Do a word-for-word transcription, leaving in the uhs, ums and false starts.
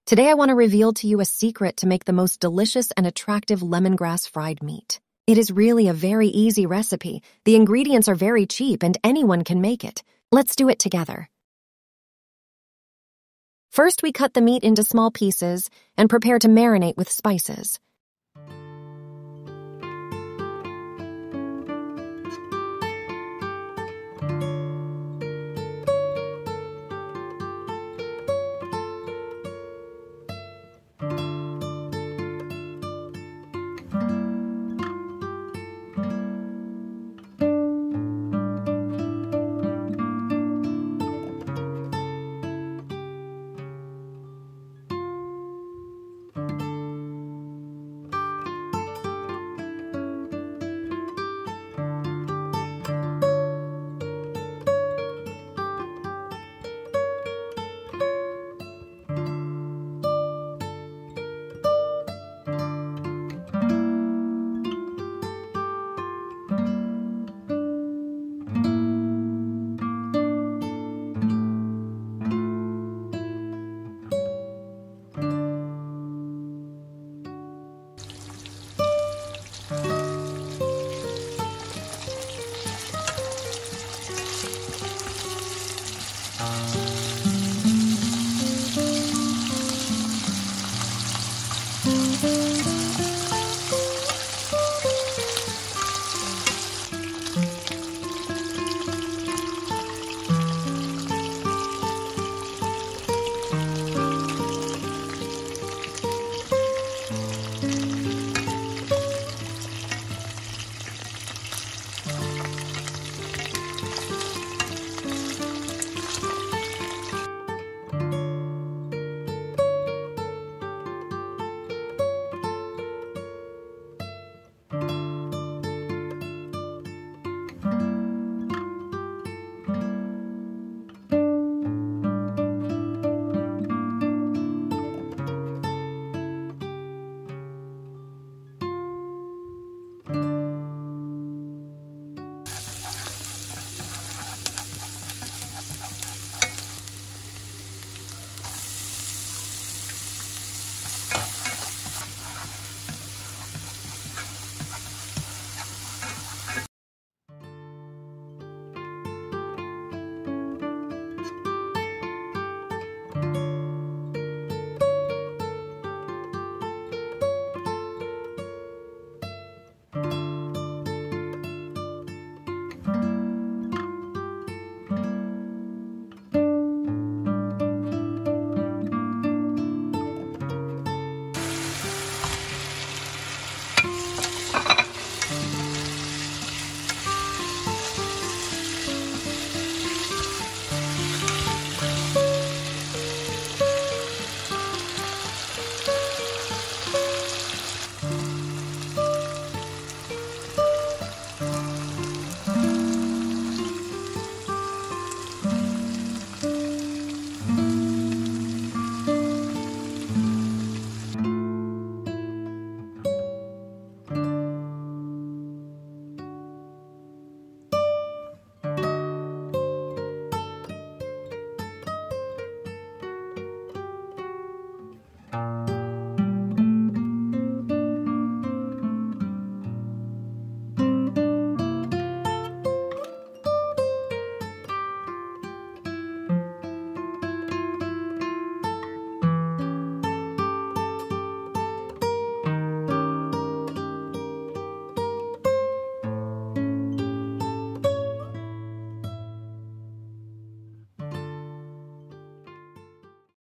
Today I want to reveal to you a secret to make the most delicious and attractive lemongrass fried meat. It is really a very easy recipe. The ingredients are very cheap and anyone can make it. Let's do it together. First, we cut the meat into small pieces and prepare to marinate with spices.